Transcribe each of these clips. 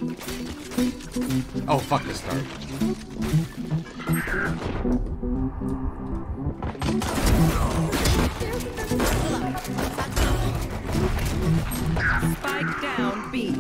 Oh, fuck this start. Spike down B.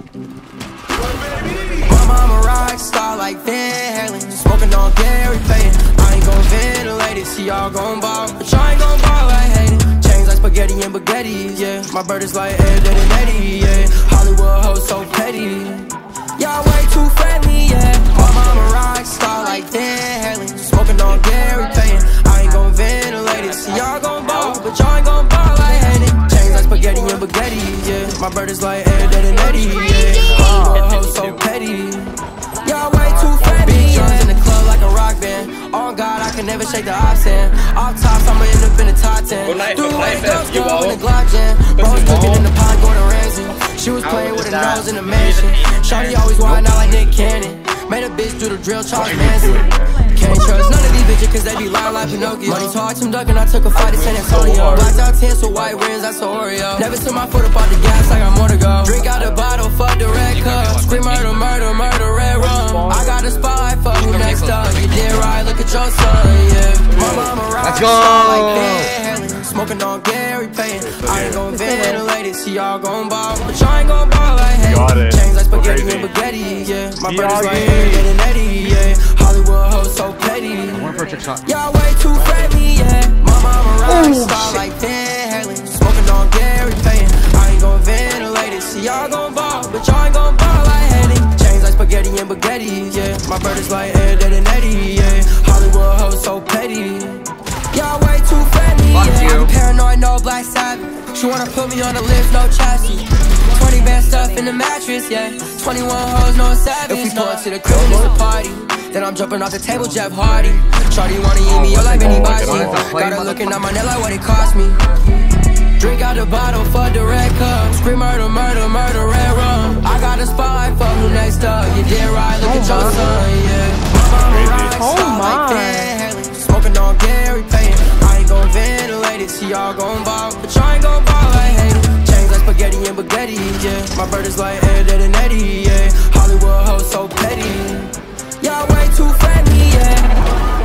My mama rock star like Van Halen. Smoking on Gary Payton. I ain't gon' ventilate it. See y'all gon' ball, but y'all ain't gon' ball, I hate it. Chains like spaghetti and baguettes, yeah. My bird is like Ed, Ed, and Eddie, yeah. Hollywood hoes so petty. Y'all way too friendly, yeah. My mama rock star like Van Halen. Smoking on Gary Payton. I ain't gon' ventilate it. See y'all gon' ball, but y'all ain't gon' ball, I hate it. Chains like spaghetti and baguettes, yeah. My bird is like Ed, Ed, and Eddie, yeah. Hollywood hoes so petty. Y'all way too friendly, yeah. Big drums in the club like a rock band. On God, I can never shake the option. Off tops, I'ma end up in the top 10. Do what it goes, go in the Glock jam. Bros cooking in the pot, going to Raze. She was playing with her nose in the mansion. Shawty always wildin' out like Nick Cannon. Made a bitch do the drill, Charles Manson. Can't trust none of these bitches cause they be lying like Pinocchio. Money talk, some ducking, I took a flight to San Antonio. Blacked out 10, so white rims, that's a Oreo. Never took my foot up off the gas, I got more to go. Drink out the bottle, fuck the red cup. Scream murder, murder, murder, red rum. I got a spotlight, fuck who next up. You did right, look at your son, yeah. My mama rock star like Van Halen. Smoking on Gary Payton. I ain't gon' ventilate it, see y'all gon' ball, but y'all ain't gon' ball like hate. Chains like spaghetti and baguettes, yeah. My bird is like Ed and Eddie, yeah. Hollywood hoes so petty. Y'all way too friendly, yeah. My mama rock star like Van Halen. Smoking on Gary Payton. I ain't gon' ventilate it, see y'all gon' ball, but y'all ain't gon' ball like hate. Chains like spaghetti and baguettes, yeah. My bird is like Ed, Ed, and Eddie, yeah. Hollywood hoes so petty. Y'all way too friendly, yeah. I'm paranoid, no black savage. She wanna put me on the list, no chassis. 20 bad stuff in the mattress, yeah. 21 hoes, no savage. If we pull up to the crib and it's a party, then I'm jumping off the table, Jeff Hardy. Shawty wanna eat me up like anybody. Got her looking at my neck like what it cost me. Drink out the bottle, fuck the red cup. Scream murder, murder, murder, red rum. I got a spotlight, fuck who next up. You did right, look at your son, yeah. My mama rock star like Van Halen. Smoking on Gary Payton. I ain't gon' ventilate it, see y'all gon' ball, but y'all ain't gon' ball, I hate it. Chains like spaghetti and baguettes, yeah. My bird is like Ed, Ed, and Eddie, yeah. Hollywood hoes so petty. Y'all way too friendly, yeah.